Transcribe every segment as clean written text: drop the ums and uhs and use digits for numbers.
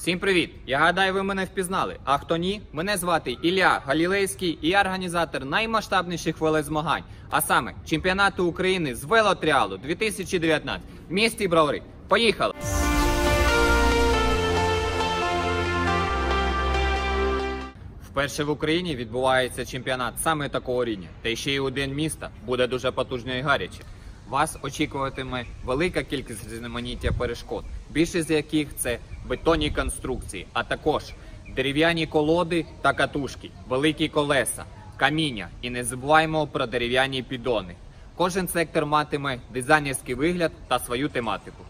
Всім привіт! Я гадаю, ви мене впізнали. А хто ні? Мене звати Ілля Галілейський і я організатор наймасштабніших велозмагань, а саме чемпіонату України з велотріалу 2019 в місті Бровари. Поїхали! Вперше в Україні відбувається чемпіонат саме такого рівня, та ще й у день міста буде дуже потужно і гаряче. Вас очікуватиме велика кількість різноманіття перешкод, більшість з яких це бетонні конструкції, а також дерев'яні колоди та катушки, великі колеса, каміння і не забуваємо про дерев'яні піддони. Кожен сектор матиме дизайнерський вигляд та свою тематику.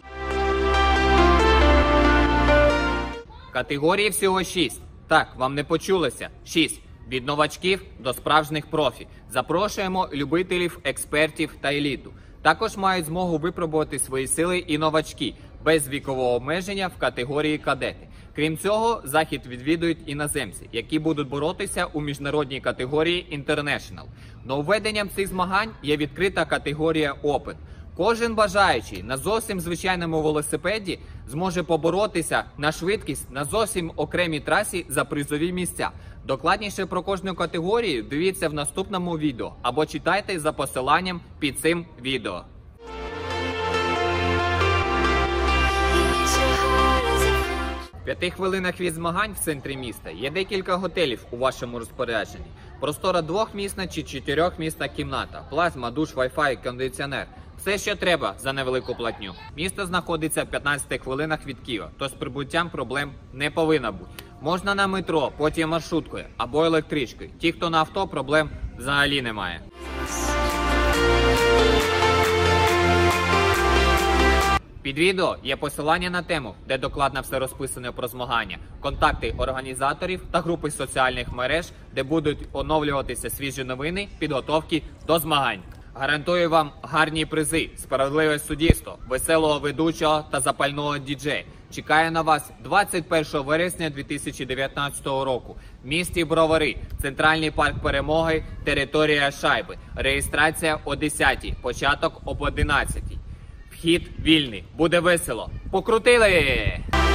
Категорії всього 6. Так, вам не почулося. 6. Від новачків до справжніх профі. Запрошуємо любителів, експертів та еліту. Також мають змогу випробувати свої сили і новачки, без вікового обмеження в категорії кадети. Крім цього, захід відвідують іноземці, які будуть боротися у міжнародній категорії International. Нововведенням цих змагань є відкрита категорія Open. Кожен бажаючий на зовсім звичайному велосипеді зможе поборотися на швидкість на зовсім окремій трасі за призові місця. Докладніше про кожну категорію дивіться в наступному відео або читайте за посиланням під цим відео. В 5 хвилинах від змагань в центрі міста є декілька готелів у вашому розпорядженні. Простора 2-місна чи 4-місна кімната, плазма, душ, Wi-Fi, кондиціонер. Все, що треба за невелику платню. Місто знаходиться в 15 хвилинах від Києва, тож з прибуттям проблем не повинно бути. Можна на метро, потім маршруткою або електричкою. Ті, хто на авто, проблем взагалі немає. Під відео є посилання на тему, де докладно все розписане про змагання, контакти організаторів та групи соціальних мереж, де будуть оновлюватися свіжі новини підготовки до змагань. Гарантую вам гарні призи, справедливе суддівство, веселого ведучого та запального діджея. Чекаю на вас 21 вересня 2019 року в місті Бровари, Центральний парк Перемоги, територія Шайби. Реєстрація о 10-й, початок об 11-й. Вхід вільний. Буде весело. Покрутили!